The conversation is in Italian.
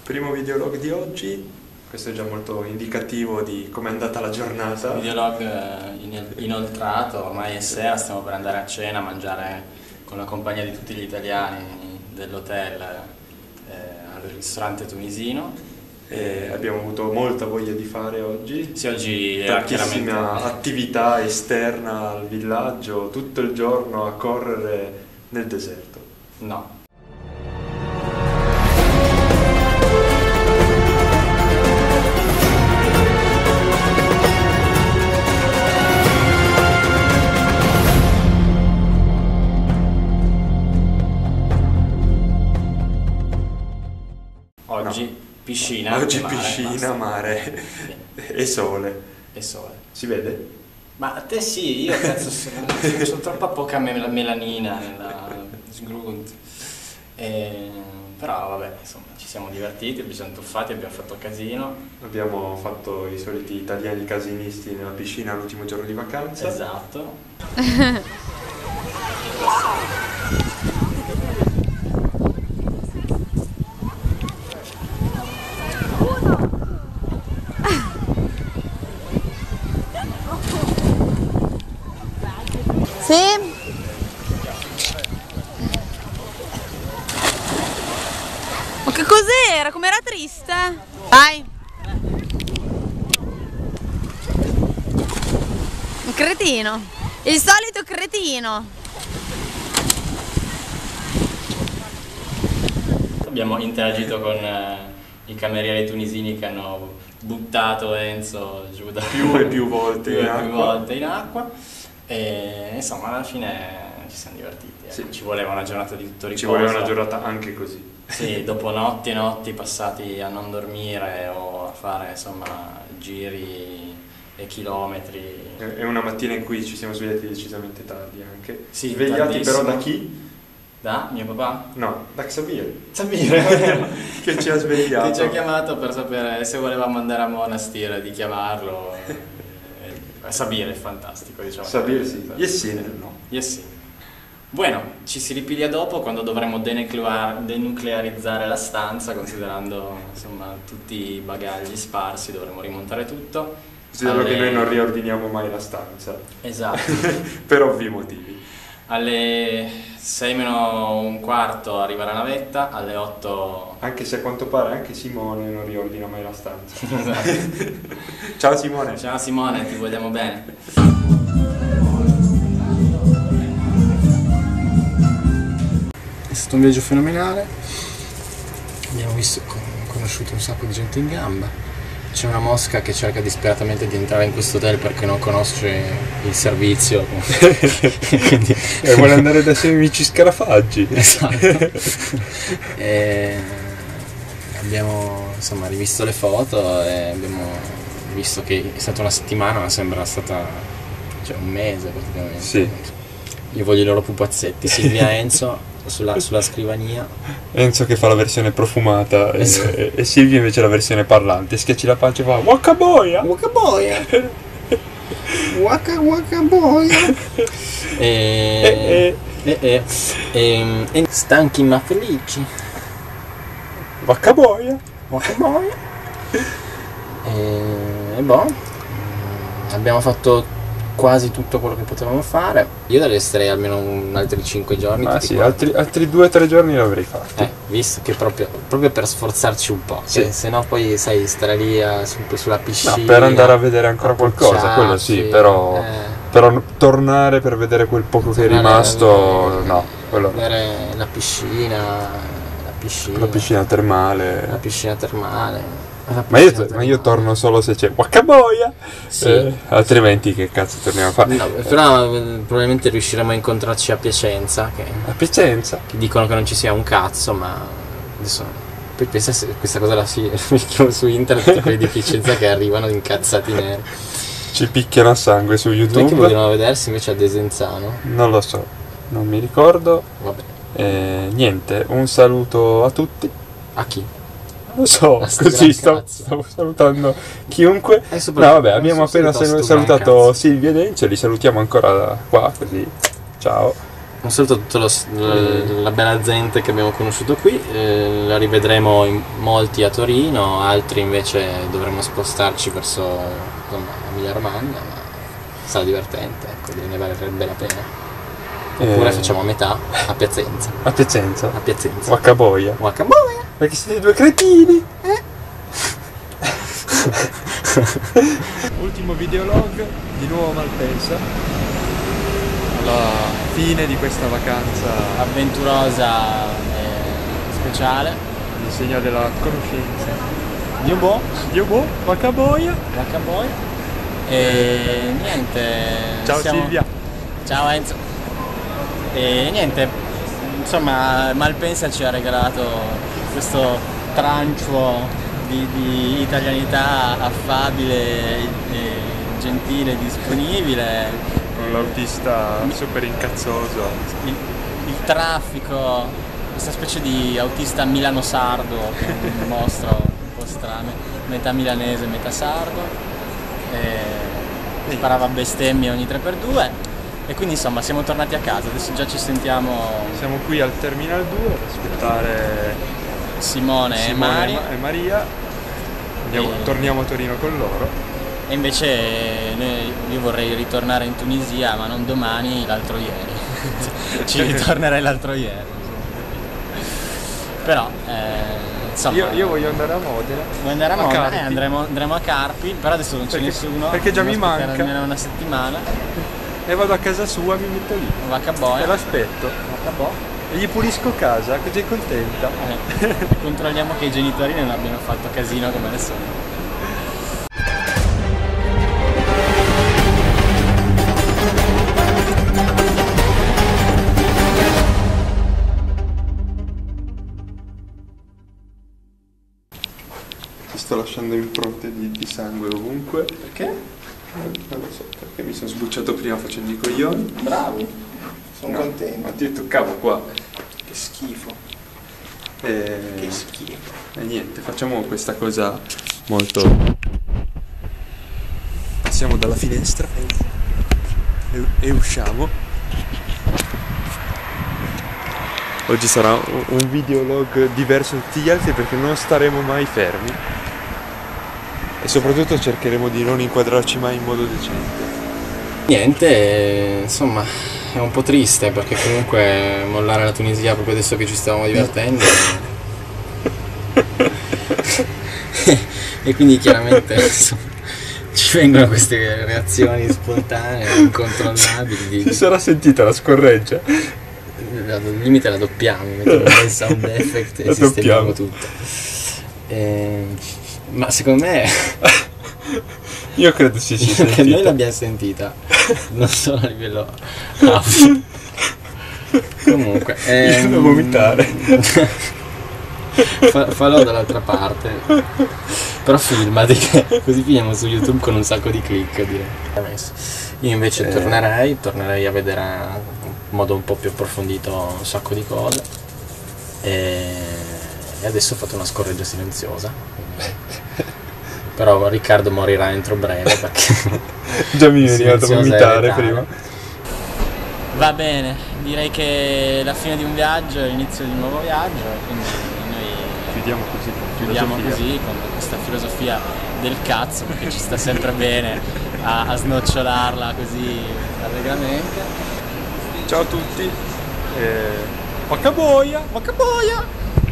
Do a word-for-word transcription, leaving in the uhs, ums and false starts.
Primo videolog di oggi, questo è già molto indicativo di come è andata la giornata. Videolog in- inoltrato, ormai è sera, stiamo per andare a cena, a mangiare con la compagnia di tutti gli italiani dell'hotel eh, al ristorante tunisino. E abbiamo avuto molta voglia di fare oggi. Sì, oggi era tantissima chiaramente attività esterna al villaggio, tutto il giorno a correre nel deserto. no. Oggi No. piscina, Oggi e mare, piscina, basta. mare Sì. e sole. E sole. Si vede? Ma a te sì, io cazzo sono, sono troppa poca mel- melanina nella sgrunt. E, però vabbè, insomma, ci siamo divertiti, ci siamo tuffati, abbiamo fatto casino. Abbiamo fatto i soliti italiani casinisti nella piscina l'ultimo giorno di vacanza. Esatto. Sì? Ma che cos'era? Com'era triste? Vai! Un cretino! Il solito cretino! Abbiamo interagito con eh, i camerieri tunisini che hanno buttato Enzo giù da Più e più volte più in e più acqua. volte in acqua. E insomma, alla fine ci siamo divertiti. Sì. Ecco. Ci voleva una giornata di tutto riposo. Ci voleva una giornata anche così. Sì, dopo notti e notti passati a non dormire o a fare insomma giri e chilometri. È una mattina in cui ci siamo svegliati decisamente tardi anche. Sì, Svegliati però tardissimo. da chi? Da mio papà? No, da Xavier. Sabire, Che ci ha svegliato. che ci ha chiamato per sapere se volevamo andare a Monastir, di chiamarlo. Eh, Sabire è fantastico, diciamo. Sabir sì. Yes sì nel no. Yes, sì. Bueno, ci si ripiglia dopo quando dovremo denuclear- denuclearizzare la stanza, considerando insomma tutti i bagagli sparsi, dovremo rimontare tutto. Considero Alle- che noi non riordiniamo mai la stanza. Esatto. Per ovvi motivi. Alle sei meno un quarto arriva la navetta, alle otto... Anche se a quanto pare anche Simone non riordina mai la stanza. Ciao Simone. Ciao Simone, ti vogliamo bene. È stato un viaggio fenomenale, abbiamo visto, conosciuto un sacco di gente in gamba. C'è una mosca che cerca disperatamente di entrare in questo hotel perché non conosce il servizio. Quindi... E vuole andare dai suoi amici scarafaggi. Esatto. E abbiamo insomma rivisto le foto e abbiamo visto che è stata una settimana, ma sembra stata cioè un mese praticamente. Sì. Io voglio i loro pupazzetti, Silvia e Enzo sulla, sulla scrivania. Enzo che fa la versione profumata e, Esatto. e, e Silvia invece la versione parlante. Schiacci la pancia e fa Waka boia! Waka boia! Waka waka boia! E, e, e, e, e stanchi ma felici. Waka boia! Waka boia! E, e boh, abbiamo fatto quasi tutto quello che potevamo fare. Io resterei almeno un altri cinque giorni. Ma tutti sì, quanti. altri, altri due o tre giorni l'avrei fatto. Eh, visto che proprio, proprio per sforzarci un po', Sì. se, se no poi sai stare lì a- su- sulla piscina. No, per andare a vedere ancora qualcosa, quello sì, approcciarci, però, eh, però n- tornare per vedere quel poco che è tornare a rimasto, vedere- no, quello no. vedere la piscina, la piscina, La piscina termale. la piscina termale. la Ma io, piscina ma io termale. torno solo se c'è Wakaboia! Sì. Eh, altrimenti che cazzo torniamo a fare? No, però eh, probabilmente riusciremo a incontrarci a Piacenza, che, A Piacenza? che dicono che non ci sia un cazzo, ma adesso poi pensa se questa cosa la si mettono su internet, quelli di Piacenza che arrivano incazzati neri. Ci picchiano a sangue su Non è che YouTube? vogliono vedersi invece a Desenzano. Non lo so, non mi ricordo. Vabbè. Eh, niente, un saluto a tutti. A chi? Non lo so, A sto così gran sto, cazzo. stavo salutando chiunque. E No, soprattutto vabbè, non abbiamo so se appena sto sal- sto gran salutato cazzo. Silvia e Dencio, li salutiamo ancora da qua, così. Ciao. un saluto a tutta lo, la, la bella gente che abbiamo conosciuto qui, eh, la rivedremo in molti a Torino, altri invece dovremo spostarci verso insomma, Emilia Romagna, ma sarà divertente, ecco, ne varrebbe la pena. Oppure Eh. facciamo a metà a Piacenza. A Piacenza? A Piacenza. O a Caboia? O a Caboia. Perché siete due cretini! Eh? Ultimo videolog, di nuovo Malpensa. Alla fine di questa vacanza Avventurosa e speciale. all'insegna della conoscenza. Dio boh, Dio boh, a Caboia! a Caboia. E niente. Ciao siamo- Silvia! Ciao Enzo. E niente, insomma Malpensa ci ha regalato questo trancio di, di italianità affabile, e gentile, disponibile. Con l'autista super incazzoso. Il, il traffico, questa specie di autista milano-sardo che è un mostro un po' strano, metà milanese, metà sardo, e sparava bestemmie ogni tre per due. E quindi insomma siamo tornati a casa, adesso già ci sentiamo Siamo qui al Terminal due ad aspettare Simone, e Simone Mari, e Ma- e Maria. Andiamo- E- Torniamo a Torino con loro. e invece noi- io vorrei ritornare in Tunisia, ma non domani, l'altro ieri. Ci ritornerei l'altro ieri. Però eh, insomma Io, io voglio andare a Modena. vuoi andare a a Modena? Carpi. Eh, andremo, andremo a Carpi, però adesso non c'è Perché- nessuno. perché già devo mi aspettare manca. almeno una settimana. E vado a casa sua, mi metto lì. Va a Caboia. E l'aspetto. Va a Caboia. E gli pulisco casa, così è contenta. Eh, controlliamo che i genitori non abbiano fatto casino come al solito. Ti sto lasciando impronte di, di sangue ovunque. Perché? Non lo so, perché mi sono sbucciato prima facendo i coglioni. Bravi, sono No, contento. Ma ti toccavo qua. Che schifo, E... che schifo. e niente, facciamo questa cosa molto... Passiamo dalla finestra e, e usciamo. Oggi sarà un- un videolog diverso da tutti gli altri perché non staremo mai fermi. E soprattutto cercheremo di non inquadrarci mai in modo decente. Niente, eh, insomma, è un po' triste perché comunque mollare la Tunisia proprio adesso che ci stavamo divertendo. E quindi chiaramente insomma, ci vengono queste reazioni spontanee, incontrollabili. Di, Si sarà sentita la scorreggia? al limite la doppiamo, mettiamo un bel sound effect e La sistemiamo doppiamo. tutto. E, ma secondo me Io credo si sia che sentita. noi l'abbiamo sentita, non solo a livello audio. Comunque, Io ehm, da vomitare. fa- fallo dall'altra parte, però filmati che così finiamo su YouTube con un sacco di click, direi. Io invece Eh. tornerei, tornerei a vedere in modo un po' più approfondito un sacco di cose e, e adesso ho fatto una scorreggia silenziosa. Però Riccardo morirà entro breve perché Già mi veniva da silenziosa vomitare e prima. va bene, direi che la fine di un viaggio è l'inizio di un nuovo viaggio, quindi noi Chiudiamo così. chiudiamo filosofia. così con questa filosofia del cazzo, perché ci sta sempre bene a, a snocciolarla così allegramente. Ciao a tutti. Eh... Wakaboia! Wakaboia!